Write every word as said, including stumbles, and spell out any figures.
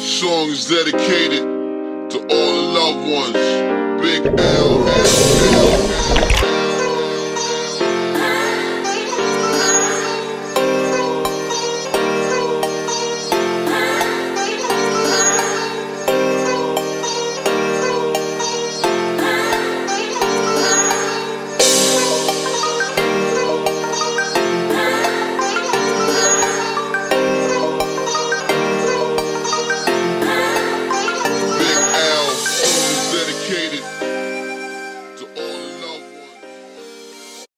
song is dedicated to all the loved ones. Big L, L, L, L.